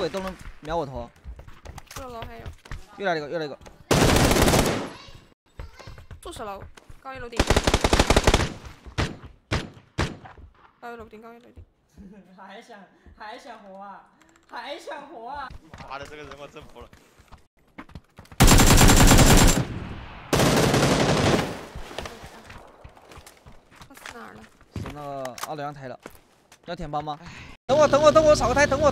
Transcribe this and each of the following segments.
位都能瞄我头。 这楼还有。 又来了一个，又来一个。 住10楼，高一楼顶。高一楼顶，高一楼顶。 还想活啊！还想活啊！ 妈的，这个人我真服了。 哪儿了？ 是那个262台了，要填包吗？等我，扫个台，等我。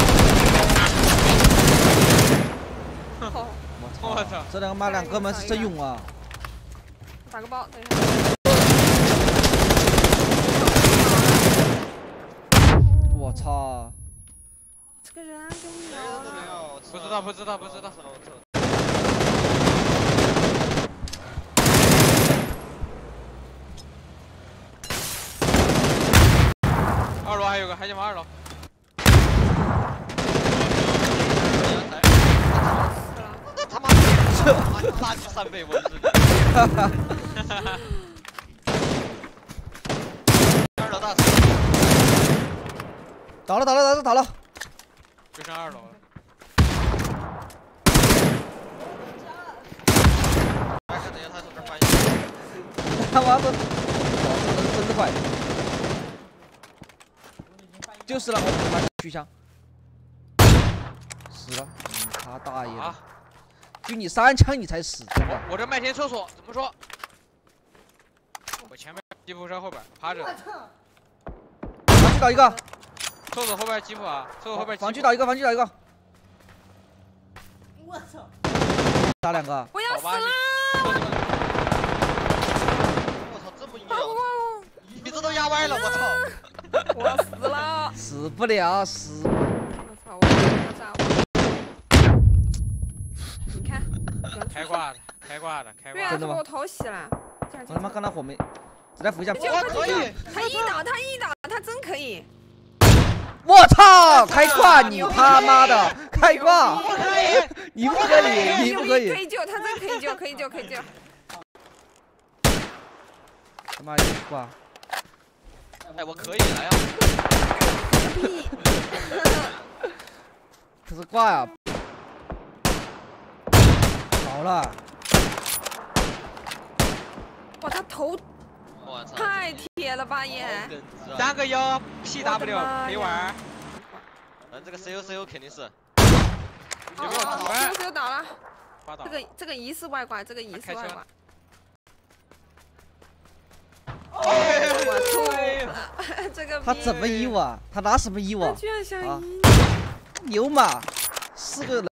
我操！这两哥们是真勇啊！ 打个包，等一下。 我操！ 这个人跟你聊了。 不知道。2楼还有个海景房2楼。那他妈的，垃圾3倍，我日你！2楼大师。 倒了。 就剩2楼了。看等一下他从这翻译。 他妈的，真的快！就是了，我把取枪。死了，他大爷的！就你3枪你才死，真的。 我这麦田厕所怎么说？我前面吉普车后边趴着。 防区倒一个。 厕所后边吉普啊，厕所后边。 防区倒一个。 我操！ 打2个。 我要死了！ 我操，这么硬！鼻子都压歪了，我操！ 我要死了！ 死不了，死！ 我操！我炸我！你看， 开挂的。 对啊，他把我头洗了。 我他妈看他火没，再扶一下。 我可以。 他一打，他真可以。 我操！开挂！你他妈的开挂！ 我可以。 你不可以，你不可以。 可以救，他真可以救，可以救。 他妈一挂！ 哎，我可以来呀！ 可是挂呀！好了！ 哇，他头我操！ 太铁了吧也 3个1 PW 没玩。这个 COCO 肯定是。 COCO 倒了。 倒。 这个疑似外挂，我吐！这个他怎么移我？他拿什么移我？ 他居然想移！ 牛马，4个人。